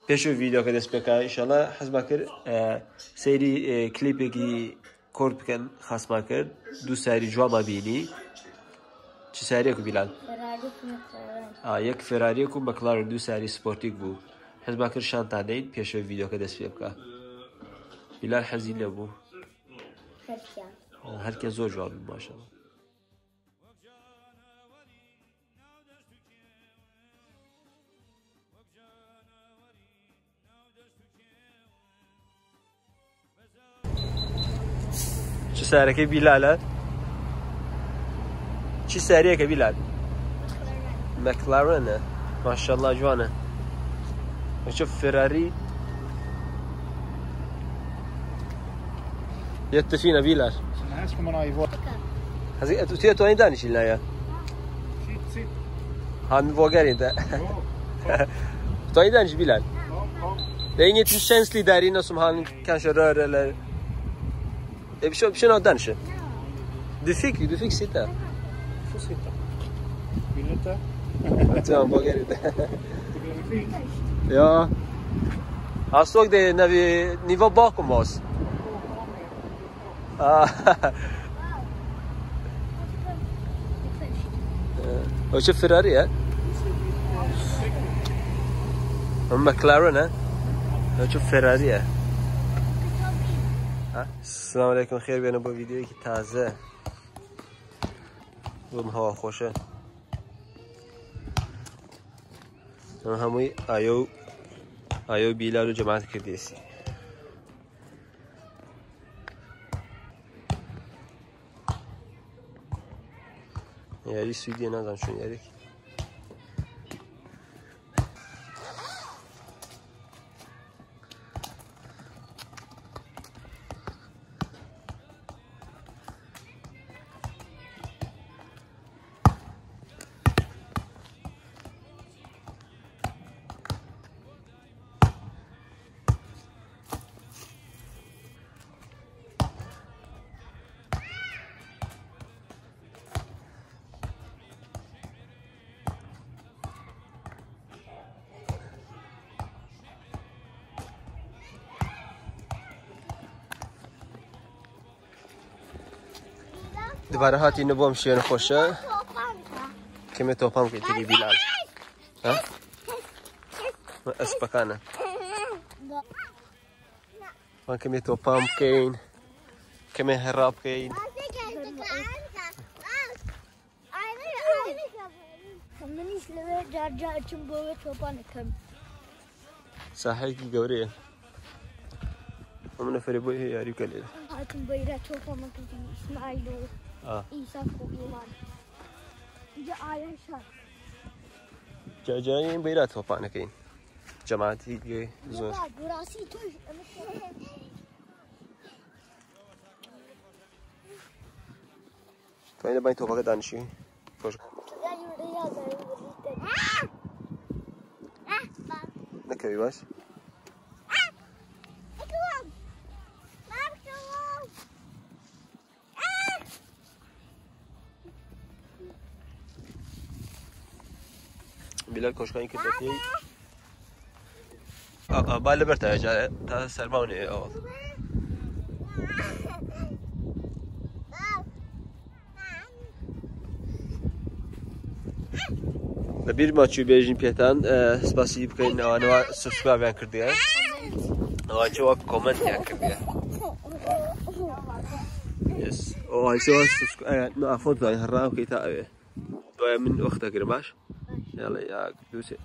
پیشو ویدیو که دست بکن انشالله حس بکر سری کلیپی که کرد بکن خاص کرد دو سری جواب بینی چه سریه کو بیلال؟ فراری کو مکلارن. یک فراری کو مکلارن دو سری سپورتیک بو حس بکر شان تادین پیشو ویدیو که دست بکن بیلال حزین نبود هر کی زور جواب ماشاءالله. چه سریه که بیلاله؟ چه سریه که بیلال؟ مکلارن ماشاءالله جوانه. شوف فراری يتفينا بيلال هذه تو این دانش لا يا هم وگری ده تو این دانش بیلال لینی تو شانس لیدری نسوم هان kanske rör eller بشنو دانش du fick sitta får sitta vill inte تو هم وگری ده ja jag såg det när ni var bakom oss. وش فراري ها؟ مكلارن ها؟ وش فراري ها؟ السلام عليكم خير بينا با فيديوي که تازه اون هوا خوشه هموی آیو بیلال و جماعت کردیسی یاری سویدی نازم شون یاری دوباره هاتی نبوم شیرن خوشه کمی توپم که تیگی بیلال ها؟ اسپکانه من کمی توپم کین کمی هراب کین صحیح کی گوریه من فری بوی یاری کلیه هاتم بیره توپم کردی اسماعیل ایسا کو ایمان اینجا آیا شد جایی این بیره توپانه کین جماعتی دیگه زور براسی توش تو اینه با این توپا که دانشی خوش نکوی باش بیلال کشکانی که دفتی بالا برتا جا تا سرماونی اول لبیر ما چوی بیجین پیتان سپاسی بکنین آنها سبسکرایب بیان کردیه آنها چوا کامنت بیان کردیه یس آنها چوا سبسکرایب نه افوت دایی هرام که تاوی دویا من وقتا کرد باش يلا يا دوسي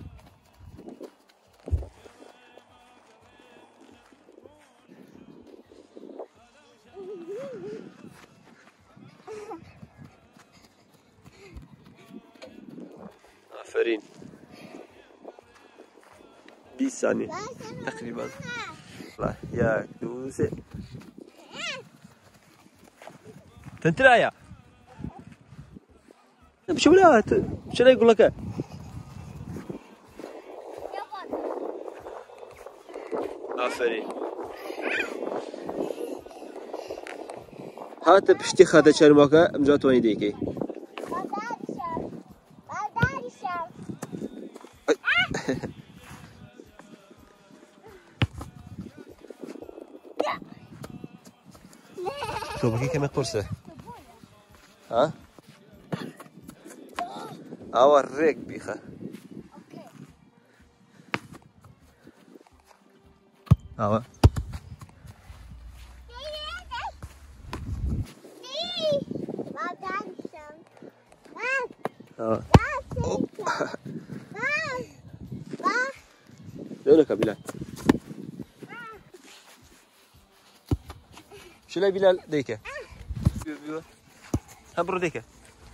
آفرين 20 ثانية تقريبا لا يا دوسي تنترايا شو بلا شو يقول لك آفرین هات پشتی خاطر چرماکه امجا توانی دیگه تو بکی کمی قرصه ها آوار ریک بیخه آوار لونك بلال شو لا بلال ديكه هم ديكه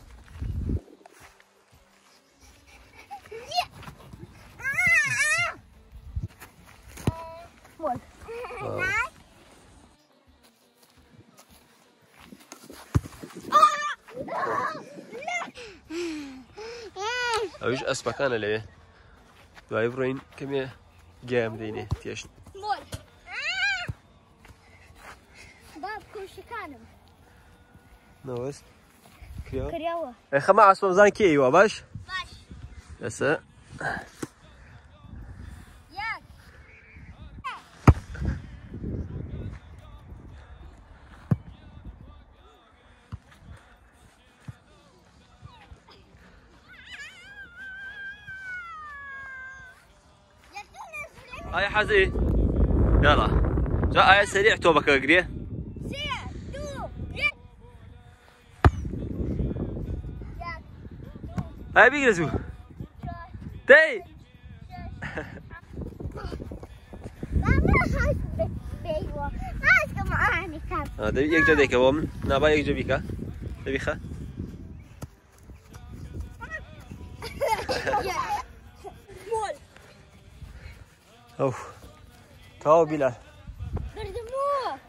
اوش اسبكان ليه دايف روين كم جام ديني تيش مول باب كل شكانم نوس كريو كريوه خما عصام زان كي ايوا باش بس ياك هاي حزي يلا جاء هاي سريع توبك اقريه هاي بيجلسوا تي هذا يجي ديك ومن نبا يجي بيكا تبيخه اوف تاو بلال بردموه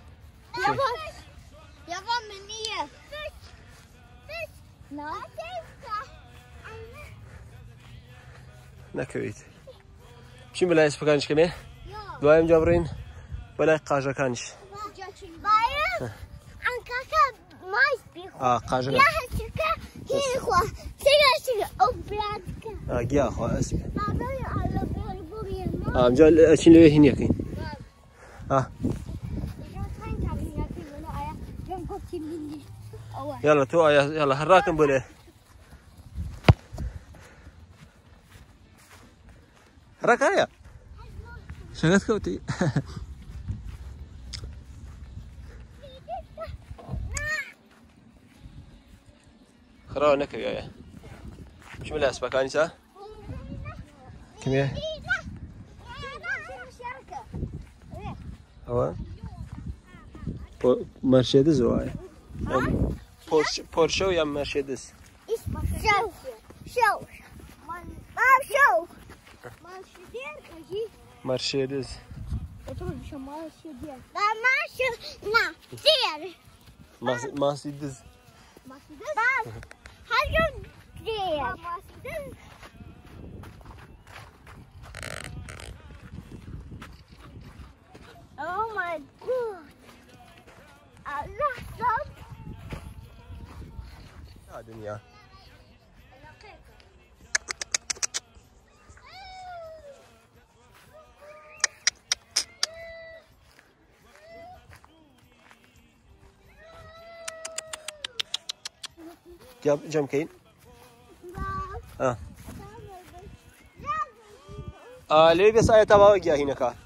يابا منيه لا نكويت شو بلا اسبكانش كمي دوايم جابرين بلا قاجا كانش بايم انكاكا مايس بيخو قاجا يا هسكا هيخو سيغا اوبلادكا جيا خو اسمي بابا على بوربوري ما مجال شنو هنا كاين يلا تو يلا هراكم بله هراك هيا شغلت كوتي خرا نكب يا شو ملا اسبك انسا كميه هو مرسيدس هو بورشو يا مرسيدس شو شو مرسيدس مرسيدس Oh my god! Allah stop! يا دنيا جام كاين ليه بس آية تباوي جا هنا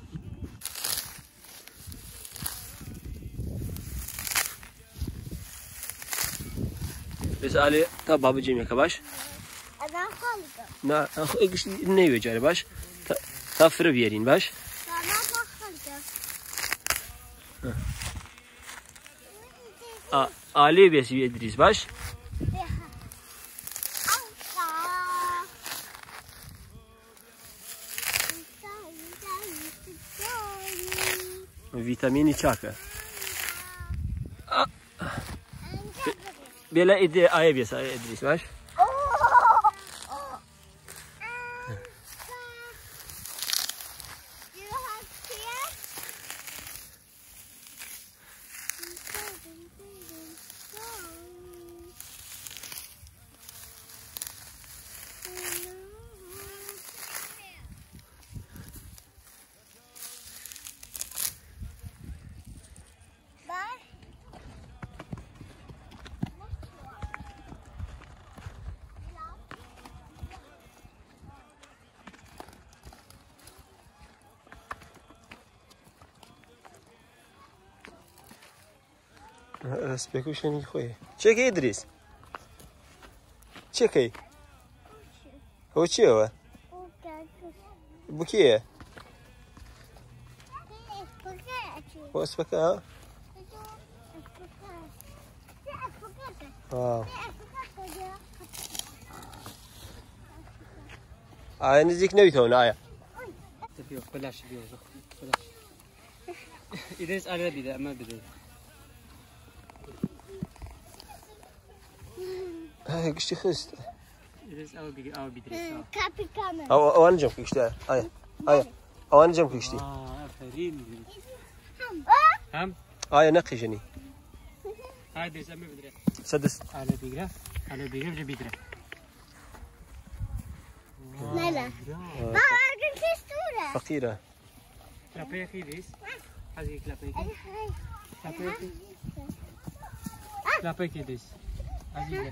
بس آلي تبا بجيمي كباش أنا خالقة نا ايش نيوي جاري باش تفر بيرين باش أنا خالقة آلي بس يدريس باش فيتاميني شاكا بلا إدري آية بيس آية إدريس باش رسبكوشني خوي چێکی ئیدریس چێکەی ئەوە چیەوە بۆ کێیە بۆ ئەسپەکە ئایا نزیک نەویتەوە ئایا بلاش بلاش إدريس على بدا ما بدا هاي قشتي خست إدريس أو بدريس كابي كامل أو أنا جنبك قشتي هاي أو أنا جنبك قشتي فريم هم نقي جني هاي إدريس أما بدري سدس على بيجرا جي بدري لا لا فقيرة لا بيكي إدريس هذه لا بيكي لا بيكي إدريس هذه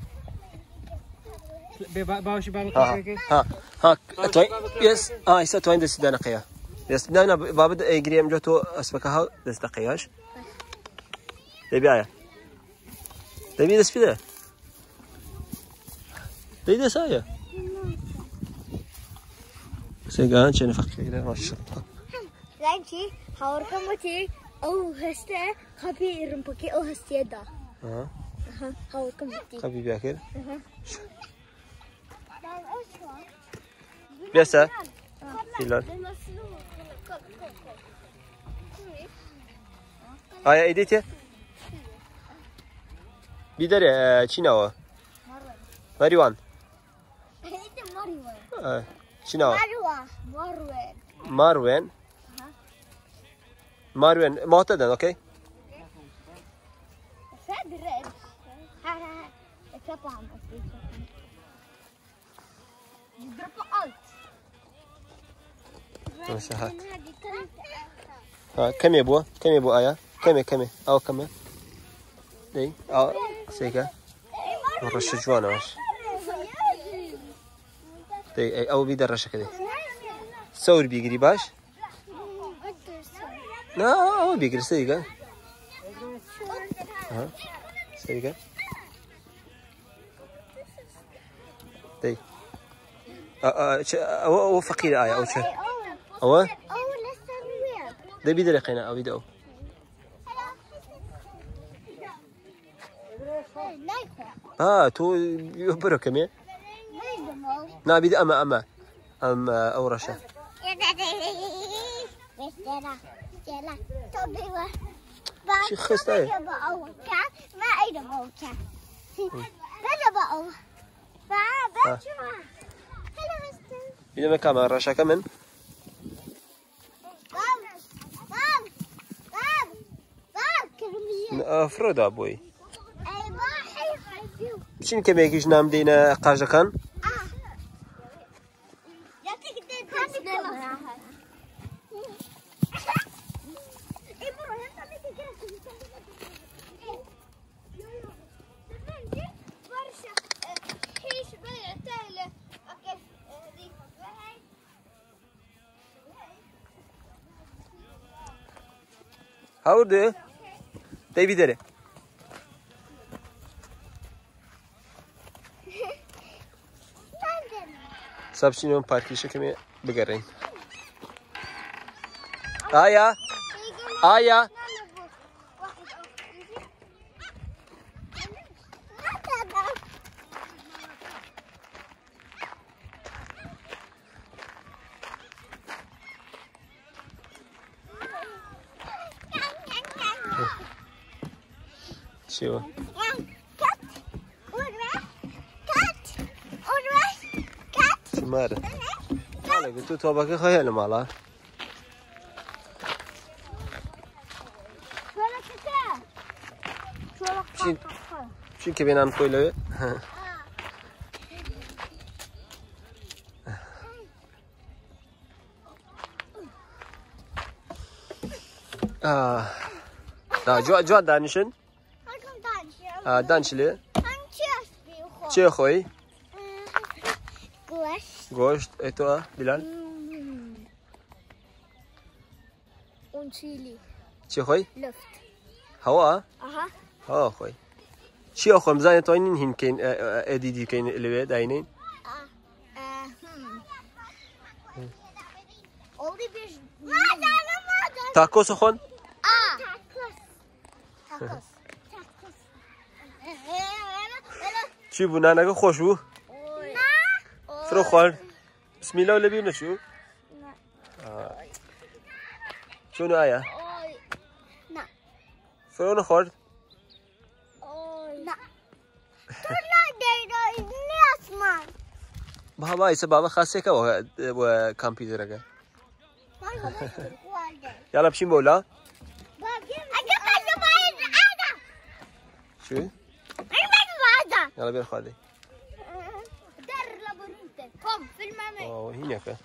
باوش بابا ها توين يس يس توين دس دنقيا يس نانا بابا يجريم جوتو اسبكها دس دقيقاش تبي آية تبي دس فيها تبي دس آية سيجان شنو فقيرة ما شاء الله لانشي هوركم متي أو هسته خبي رمبكي أو هستي دا هوركم متي خبي بياكل بيسا هلال آیا ایدیته بیداره چی نوا ماریوان چی نوا ماروين معتدل اوكي مساحات كم يبغى آية كم أو كم دي أو سيكا مرش جوانا مش دي أو بيدر رش كده سور بيجري باش لا هو بيجري سيكا سيكا دي أو فقير آية أو شيء أو ده بيدر قينا أو بيدو تو يخبرك كم نا بيد أما أو رشا شي خستاي ما أيد موكا إذا ما كان رشا كمان أفراد أبوي شين كم يجيش نام دينا قاجة كان How do you? They be there. سابشينهم باركي شكمي بقرين آية شو ماذا؟ لا قلت له توبك خيال مالا. شين كبير عم تقوله؟ لا جو دانشن؟ دانشله؟ چه خوی؟ گوشت اتوا بلال اون چیلی چی خوی؟ لفت هوا؟ ها خوي شي اخو مزاين توينين هين كاين ادي كاين اللي داينين Oldu bir. تاكوس اخون Takos. چی بو نانگه خوش بو فرو خوار بسم الله ولا بينا شو شنو آية نه فرو نخورد نه طلع دیگه نیستم بابا ایسا بابا خاصه که و کامپیوتر يلا بشين بولا شو يلا بير خالي در لابورنت قم في الماء اوه هناك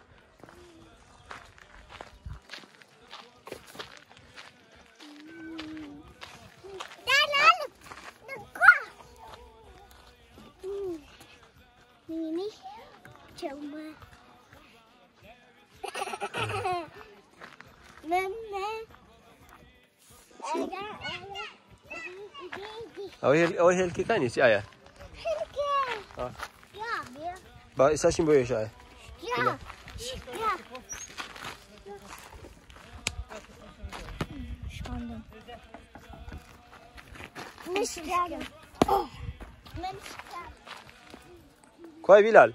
Mini cuma او هي الكيكاني سي آية با إساشين بويش آية كوي بلال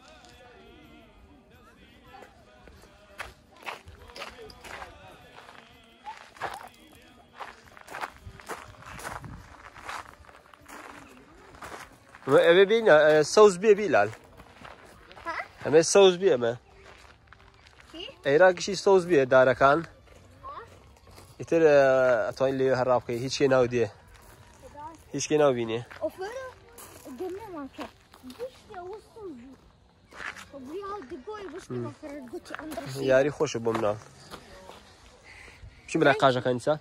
ابي بينا صوص بيه بلال اما صوص بيه ما ايراك شي صوص بيه داركان يتر اتوين لي هرابكي هيك شي ناو دي هيك شي ناو بيني اوفر دمنا ماك بيش وصل وبيعود دقوي بس ما فرد قلت اندرس ياري خوش بومنا شو بلا قاجه كانسا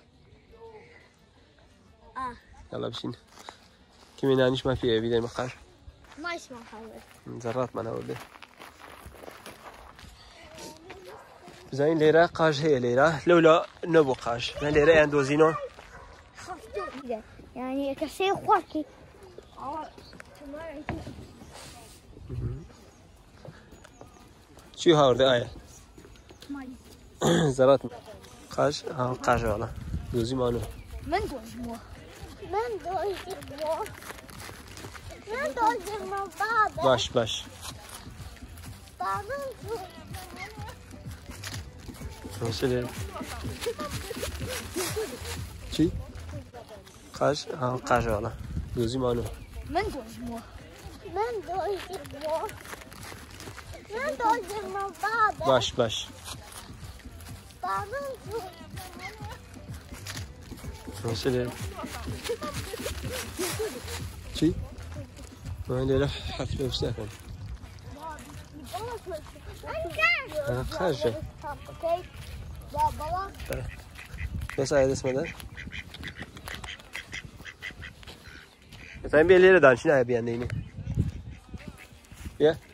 يلا بشين كمين انيش ما في ابي مقاش ما يسمع حاول ذرات ما نقول زين ليرة قاش هي ليرة لولا نبو قاش زين ليرة اندوزينو خفتو يعني كسي خواكي شو هاورد آية ذرات قاش قاش والله دوزي مانو من دوزمو من دوزمو من دوزمو بابا باش باش بابا مثل چی؟ قاش قاش والله دوزي مانو من دوزمو من دوزمو من دوزمو بابا باش باش بابا مثل چی؟ من ليلة حرف بساكن قاش بس آية اسمه ده مثلا بيه ليلة دانشين آية بيان ديني يا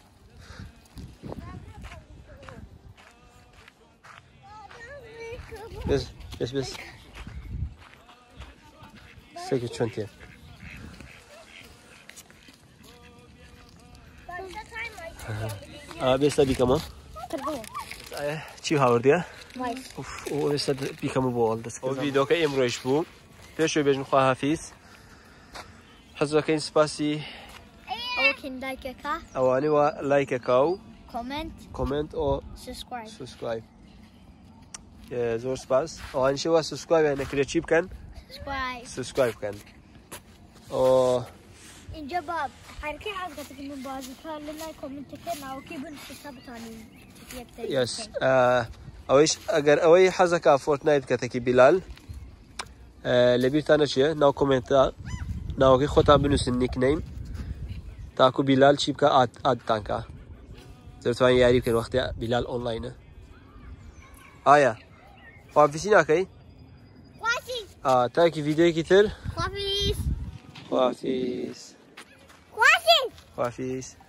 بس سكت شونتين بس تبي كمان چی هاوردیه؟ اوف او بس تبي كمان بول دست او فيديو که امروز بو پیشو بیشم خواه حافظ حضور که این سپاسی اوكي لايكا اوانی و لایک کاو كومنت او سبسکرایب زور سپاس اوانی شو سبسکرایب نکره چی بکن سبسکرایب کن او اینجا باب حرکه عادت من بازی کار لنا کامنت کن او کی بن حساب ثاني يس اويش اگر اوي حزك فورتنايت كتكي بلال لبيرتانا شيء ناو كومنتا ناو كي خطا بنوس النيك نيم تاكو بلال شيبكا اد تانكا زرتوان ياري كل وقت بلال اونلاين آية وافيسينا كي واسي تاكي فيديو كتير وافيس وافيس واسي وافيس